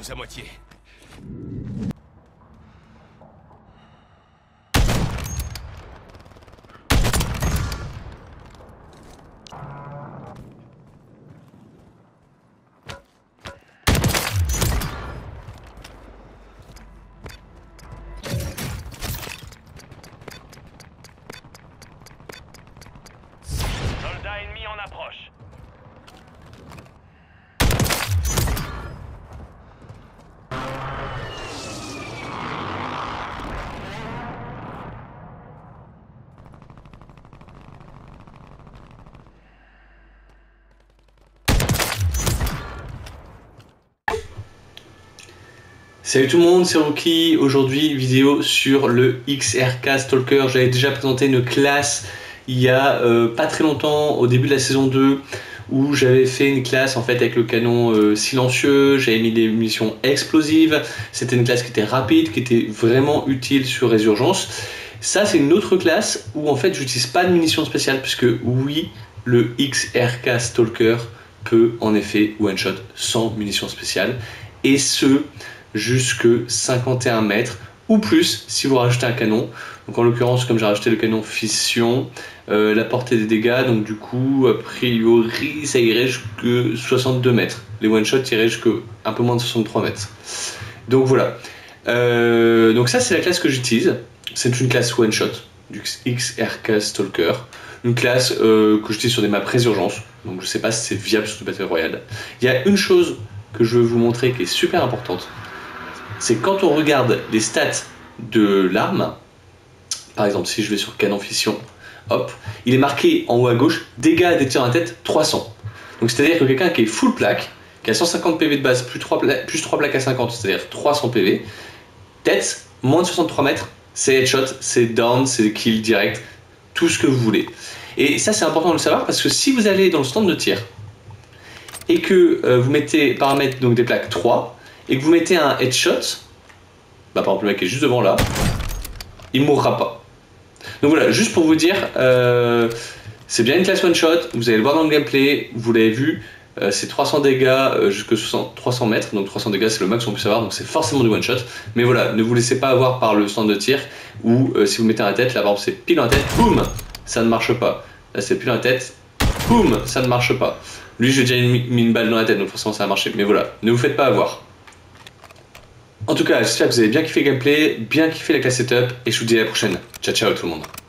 à moitié. Soldat ennemi en approche. Salut tout le monde, c'est Rookie. Aujourd'hui, vidéo sur le XRK Stalker. J'avais déjà présenté une classe il y a pas très longtemps, au début de la saison 2, où j'avais fait une classe en fait avec le canon silencieux. J'avais mis des munitions explosives. C'était une classe qui était rapide, qui était vraiment utile sur Résurgence. Ça, c'est une autre classe où en fait j'utilise pas de munitions spéciales, puisque oui, le XRK Stalker peut en effet one-shot sans munitions spéciales, et ce jusque 51 mètres ou plus si vous rajoutez un canon. Donc en l'occurrence, comme j'ai rajouté le canon fission, la portée des dégâts, donc du coup a priori ça irait jusque 62 mètres. Les one shot iraient jusque un peu moins de 63 mètres. Donc voilà. Donc ça c'est la classe que j'utilise. C'est une classe one shot du XRK Stalker. Une classe que j'utilise sur des maps Résurgence. Donc je sais pas si c'est viable sur le Battle Royale. Il y a une chose que je veux vous montrer qui est super importante. C'est quand on regarde les stats de l'arme, par exemple si je vais sur canon fission, hop, il est marqué en haut à gauche, dégâts à des tirs à la tête 300. Donc c'est à dire que quelqu'un qui est full plaque, qui a 150 PV de base plus 3 plaques à 50, c'est à dire 300 PV, tête, moins de 63 mètres, c'est headshot, c'est down, c'est kill direct, tout ce que vous voulez. Et ça c'est important de le savoir parce que si vous allez dans le stand de tir et que vous mettez paramètres donc des plaques 3, et que vous mettez un headshot, bah par exemple le mec est juste devant là, il mourra pas. Donc voilà, juste pour vous dire, c'est bien une classe one shot, vous allez le voir dans le gameplay, vous l'avez vu, c'est 300 dégâts jusqu'à 300 mètres, donc 300 dégâts c'est le max qu'on peut avoir, donc c'est forcément du one shot. Mais voilà, ne vous laissez pas avoir par le stand de tir, où si vous mettez un tête, là par exemple c'est pile dans la tête, boum, ça ne marche pas. Là c'est pile dans la tête, boum, ça ne marche pas. Lui j'ai déjà mis une balle dans la tête, donc forcément ça a marché, mais voilà, ne vous faites pas avoir. En tout cas, j'espère que vous avez bien kiffé le gameplay, bien kiffé la classe setup, et je vous dis à la prochaine. Ciao ciao tout le monde.